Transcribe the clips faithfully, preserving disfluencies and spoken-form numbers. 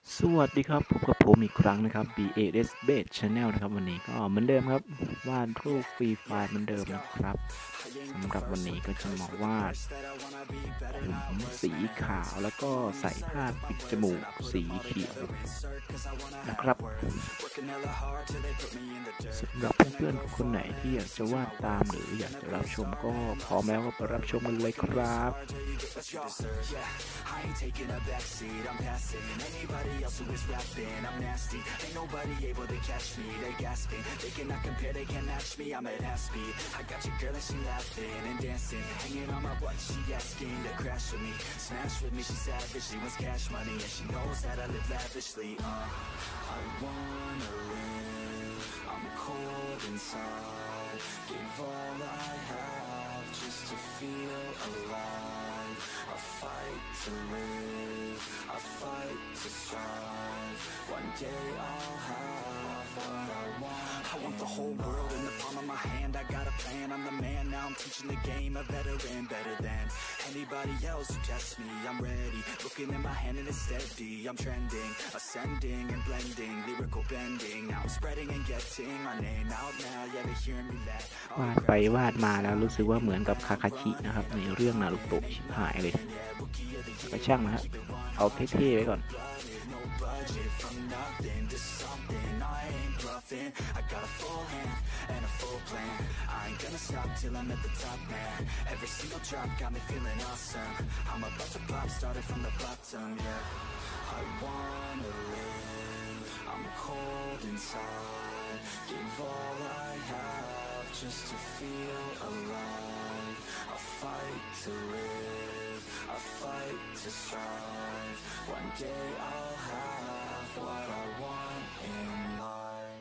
สวัสดีครับพบกับผมอีกครั้งนะครับ บี เอ เอส Base Channel นะครับวันนี้ก็เหมือนเดิมครับวาดรูปฟรีไฟล์เหมือนเดิมนะครับสำหรับวันนี้ก็จะมาวาดผมสีขาวแล้วก็ใส่ผ้าปิดจมูกสีเขียวนะครับสำหรับเพื่อนๆคนไหนที่อยากจะวาดตามหรืออยากจะรับชมก็พร้อมแล้วก็ไปรับชมกันเลยครับ Else who is rapping, I'm nasty. Ain't nobody able to catch me. They gasping, they cannot compare, they can't match me. I'm at half speed. I got your girl and she laughing and dancing, hanging on my butt. She asking to crash with me, smash with me. She savage, she wants cash money and she knows that I live lavishly. Uh, I wanna live. I'm cold inside. Give all I have just to feel alive. I fight to live. I fight to strive. One day I'll have what I want. I want the whole world in the palm of my hand. I got a plan, I'm the man. Now I'm teaching the game, a veteran, better than anybody else who tests me. I'm ready, looking in my hand and it's steady. I'm trending, ascending and blending, lyrical bending. Now I'm spreading and getting my name out now. Yeah, they hearing me that. วาดไปวาดมาแล้วรู้สึกว่าเหมือนกับคาคาชินะครับในเรื่องนารูโตะชิบหายเลยก็ช่างนะฮะเอาเท่ๆไว้ก่อน I got a full hand and a full plan. I ain't gonna stop till I'm at the top, man. Every single drop got me feeling awesome. I'm about to pop, started from the bottom, yeah. I wanna live. I'm cold inside. Give all I have just to feel alive. I fight to live. I fight to strive. One day I'll have what I want in life.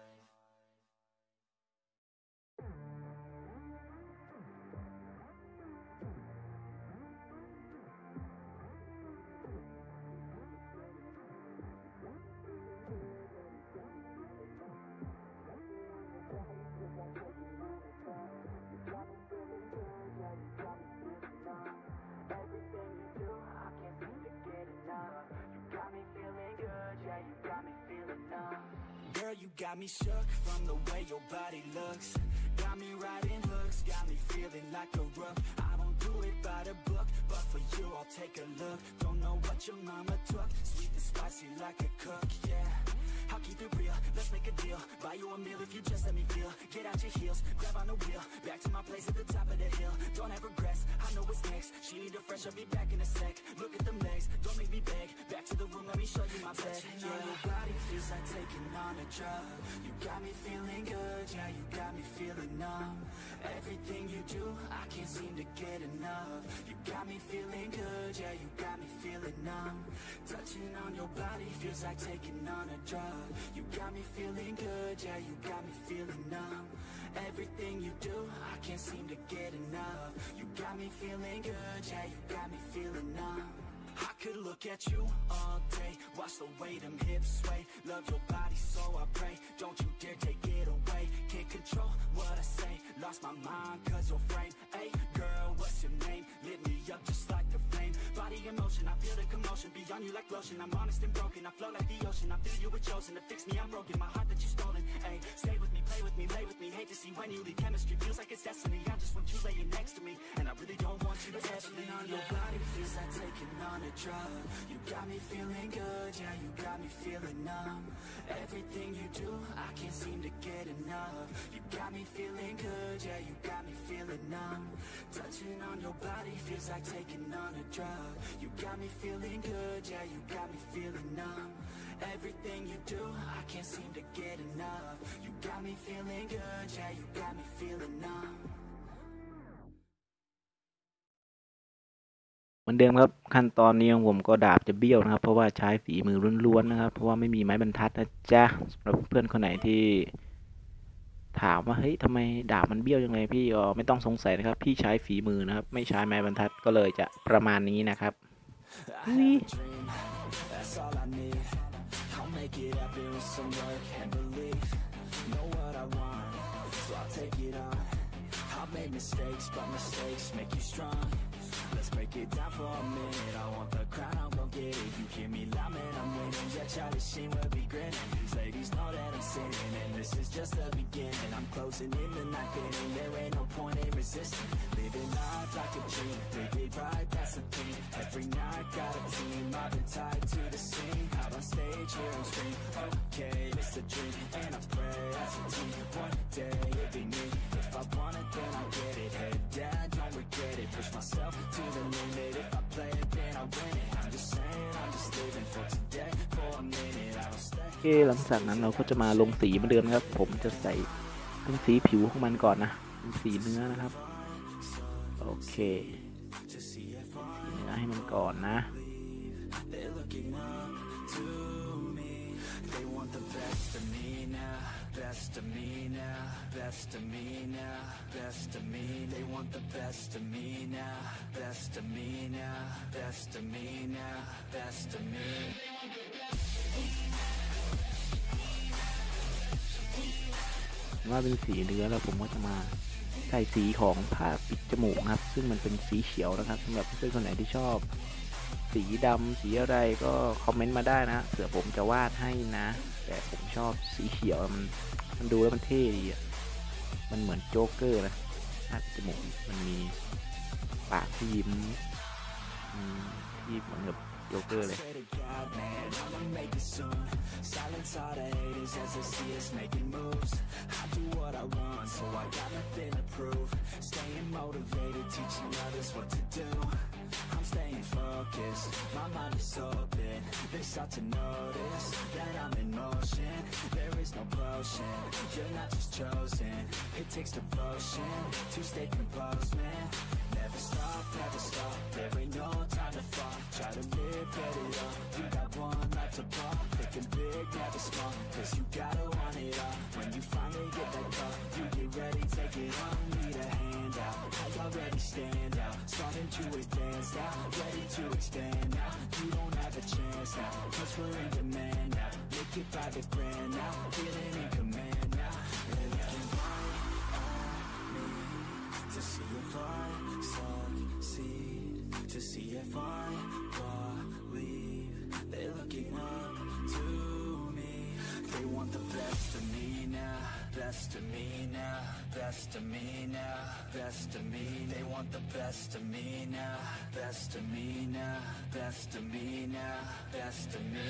Girl, you got me shook from the way your body looks. Got me riding hooks, got me feeling like a rook. I don't do it by the book, but for you I'll take a look. Don't know what your mama took, sweet and spicy like a cook, yeah. I'll keep it real, let's make a deal. Buy you a meal if you just let me feel. Get out your heels, grab on the wheel. Back to my place at the top of the hill. Don't have regrets, I know what's next. She need a fresh, I'll be back in a sec. Look at them legs, don't make me beg. Back to the room, let me show you my bed. Yeah, your body feels like taking on a drug. You got me feeling good, yeah, you got me feeling numb. Everything you do, I can't seem to get enough. You got me feeling good, yeah, you got me feeling numb. Touching on your body feels like taking on a drug. You got me feeling good, yeah, you got me feeling numb. Everything you do, I can't seem to get enough. You got me feeling good, yeah, you got me feeling numb. I could look at you all day, watch the way them hips sway. Love your body, so I pray, don't you dare take it away. Can't control what I say, lost my mind cause your frame. Hey girl, what's your name? Lit me up just like a flame. Body in motion, I feel the commotion, beyond you like lotion. I'm honest and broken, I flow like the ocean. I feel you were chosen to fix me, I'm broken. My heart that you stolen, hey. Stay with me, play with me, lay with me. Hate to see when you leave, chemistry feels like it's destiny. I just want you laying next to me, and I really don't want you to touch me. On your body feels like taking on a drug. You got me feeling good, yeah, you got me feeling numb. Everything you do, I can't seem to get enough. You got me feeling good, yeah, you got me feeling numb. Touching on your body feels like taking on a drug. You got me feeling good, yeah, you got me feeling numb. Everything you do, I can't seem to get enough. You got me feeling good, yeah, you got me feeling numb. เหมือนเดิมครับขั้นตอนนี้ของผมก็ดาบจะเบี้ยวนะครับเพราะว่าใช้ฝีมือล้วนๆนะครับเพราะว่าไม่มีไม้บรรทัดนะจ๊ะสำหรับเพื่อนคนไหนที่ถามว่าเฮ้ยทำไมดาบมันเบี้ยวยังไงพี่อ๋อไม่ต้องสงสัยนะครับพี่ใช้ฝีมือนะครับไม่ใช้ไม้บรรทัดก็เลยจะประมาณนี้นะครับนี่ Let's break it down for a minute. I want the crown, I'm gon' get it. You hear me loud, man, I'm winning. Yeah, childish and we'll be grinning. These ladies know that I'm sinning, and this is just the beginning. I'm closing in the night inning, there ain't no point in resisting. Living life like a dream, live it right, that's the thing. Every night got a team, I've been tied to the scene. Out on stage, here I'm scream, okay, it's a dream. And I pray as a team, one day it'll be me. If I want it, then I'll get it. Head down, don't regret it. Push myself to the limit. If I play it, then I win it. I'm just saying, I'm just living for today. For a minute, I don't stay. โอเคหลังจากนั้นเราก็จะมาลงสีเหมือนเดิมครับ ผมจะใส่เป็นสีผิวของมันก่อนนะเป็นสีเนื้อนะครับโอเคสีเนื้อให้มันก่อนนะ They're looking up to me. They want the best of me now, best of me now, best of me now, best of me. They want the best of me now, best of me now, best of me now, best of me. ว่าเป็นสีเนื้อแล้วผมก็จะมาใส่สีของผ้าปิดจมูกครับซึ่งมันเป็นสีเขียวนะครับสำหรับเพื่อนคนไหนที่ชอบสีดำสีอะไรก็คอมเมนต์มาได้นะเผื่อผมจะวาดให้นะแต่ผมชอบสีเขียวมันมันดูแล้วมันเท่ดีอ่ะมันเหมือนโจ๊กเกอร์นะผ้าปิดจมูกมันมีปากที่ยิ้มที่เหมือนกับโจ๊กเกอร์เลย Silence all the haters as they see us making moves. I do what I want, so I got nothing to prove. Staying motivated, teaching others what to do. I'm staying focused, my mind is open. They start to notice that I'm in motion. There is no potion, you're not just chosen. It takes devotion to stay composed, man. Never stop, never stop, there ain't no time to fall. Try to live, get it up, you got one life to pop. Thinking big, never small, cause you gotta want it all. When you finally get that call, you get ready, take it on. Need a hand out, I already stand out. Starting to advance now, ready to expand now. You don't have a chance now, cause we're in demand now. Make it by the grand now, feeling in command now. They're looking right at me to see if I succeed, to see if I believe. They're looking up to me. They want the best of me now, best of me now, best of me now, best of me. They want the best of me now, best of me now, best of me now, best of me.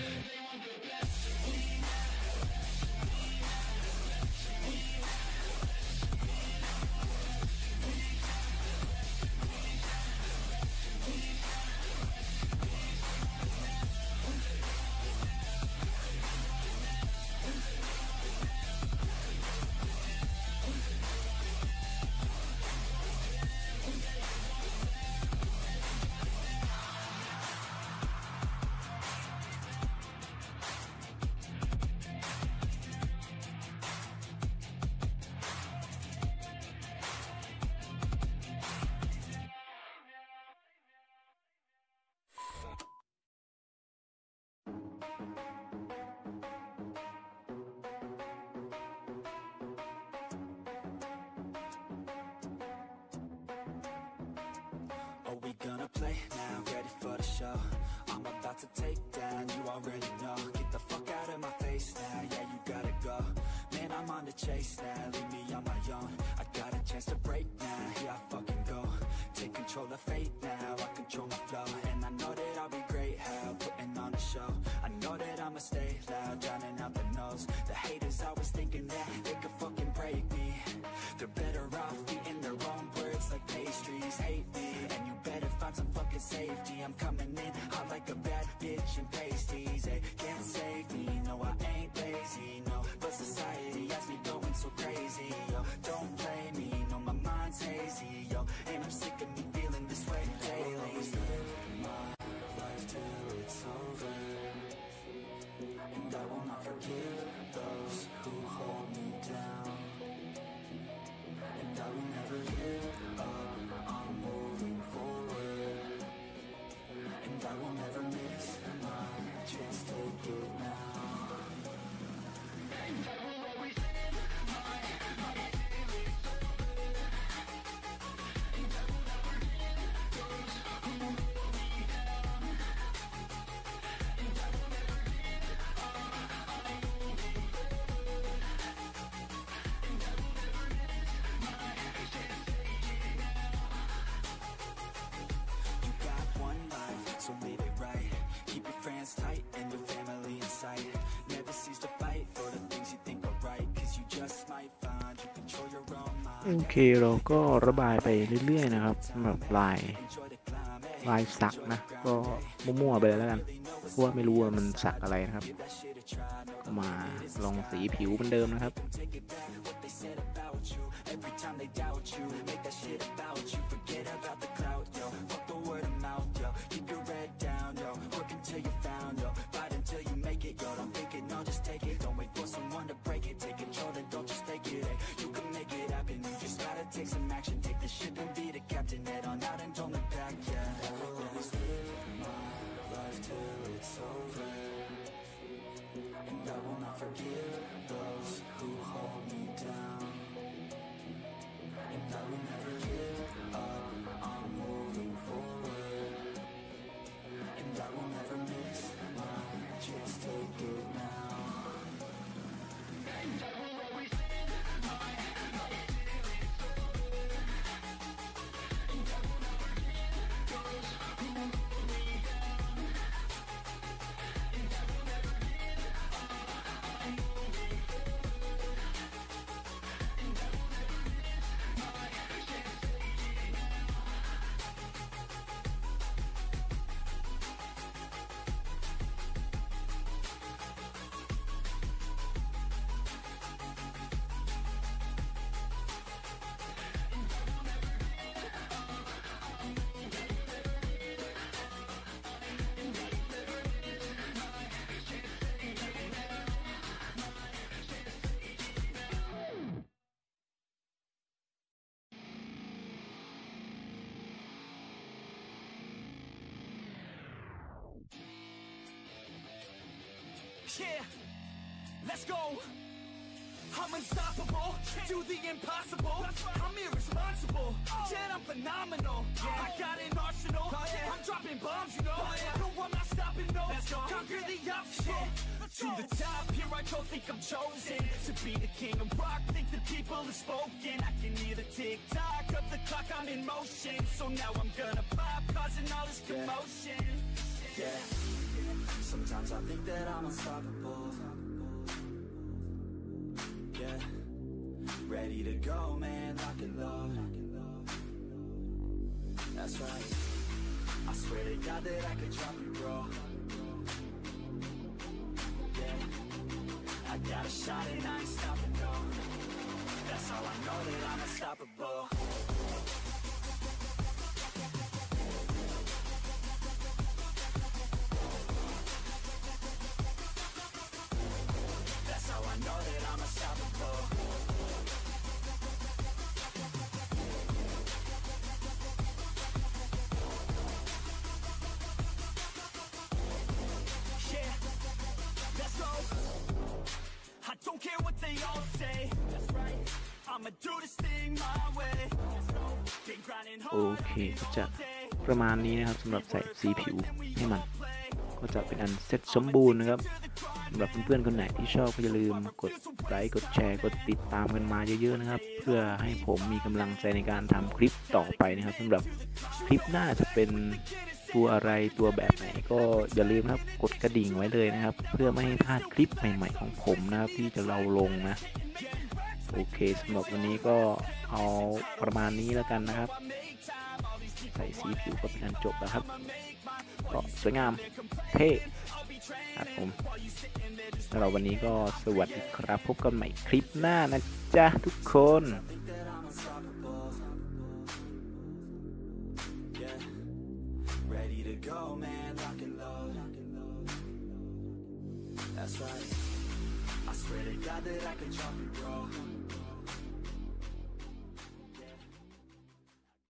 'Cause on the chase now, leave me on my own. I got a chance to break now, here I fucking go. Take control of fate now, I control my flow. And I know that I'll be great, how putting on a show. I know that I'ma stay loud, drowning out the noise. The haters always thinking that they could fucking break me. They're better off eating their own words like pastries. Hate me, and you better find some fucking safety. I'm coming in hot like a bad bitch in pasties. They can't save me, no I ain't lazy, no. But society has me going so crazy, yo. Don't blame me, no my mind's hazy, yo. And I'm sick of me feeling this way daily. Live my life till it's over, and I will not forgive those who hold me down. And I will never give up, I'm moving forward. And โอเคเราก็ระบายไปเรื่อยๆนะครับสำหรับลายลายสักนะก็มั่วๆไปเลยแล้วกันเพราะว่าไม่รู้ว่ามันสักอะไรนะครับก็มาลองสีผิวเหมือนเดิมนะครับ Every time they doubt you, make that shit about you. Forget about the clout, yo. Fuck the word of mouth, yo. Keep your head down, yo. Work until you found, yo. Fight until you make it, yo. Don't think it, no, just take it. Don't wait for someone to break it. Take control and don't just take it. Hey, you can make it happen. You just gotta take some action. Take the ship and be the captain. Head on out and don't look back, yeah. Always live my life till it's over, and I will not forgive those who hold me down. And I will never give up, I'm moving forward, and I will never miss my chance, take it now. And I will always live my life till it's over, and I will never forgive those who hold me down. And I will never give up, I'm moving forward, and I will never miss my chance, take it now. Yeah, let's go. I'm unstoppable, do the impossible. I'm irresponsible, yet I'm phenomenal. I got an arsenal, I'm dropping bombs, you know. No, I'm not stopping, no. Conquer the obstacle. To the top, here I go, think I'm chosen to be the king of rock, think the people have spoken. I can hear the tick-tock of the clock, I'm in motion. So now I'm gonna pop, causing all this commotion. Yeah, sometimes I think that I'm unstoppable. Yeah, ready to go, man, lock and load. That's right, I swear to God that I could drop you, bro. Yeah, I got a shot and I ain't stopping, no. That's how I know that I'm unstoppable. That's how I know that I'm unstoppable. Yeah, let's go. I don't care what they all say. That's right, I'ma do this thing my way. Let's go. Been grinding โอ hard เคก็จะประมาณนี้นะครับสำหรับใส่สีผิวให้มันก็จะเป็นอันเสร็จสมบูรณ์นะครับสำหรับเพื่อนๆคนไหนที่ชอบก็อย่าลืมกดไลค์กดแชร์กดติดตามกันมาเยอะๆนะครับเพื่อให้ผมมีกำลังใจในการทำคลิปต่อไปนะครับสำหรับคลิปหน้าจะเป็นตัวอะไรตัวแบบไหนก็อย่าลืมนะครับกดกระดิ่งไว้เลยนะครับเพื่อไม่ให้พลาดคลิปใหม่ๆของผมนะครับที่จะเราลงนะโอเคสำหรับวันนี้ก็เอาประมาณนี้แล้วกันนะครับใส่สีผิวก็เป็นอันจบแล้วครับก็สวยงามเท่ครับผมสำหรับวันนี้ก็สวัสดีครับพบกันใหม่คลิปหน้านะจ๊ะทุกคน ready to go, man, lock and load. That's right, I swear to God that I could drop you, bro.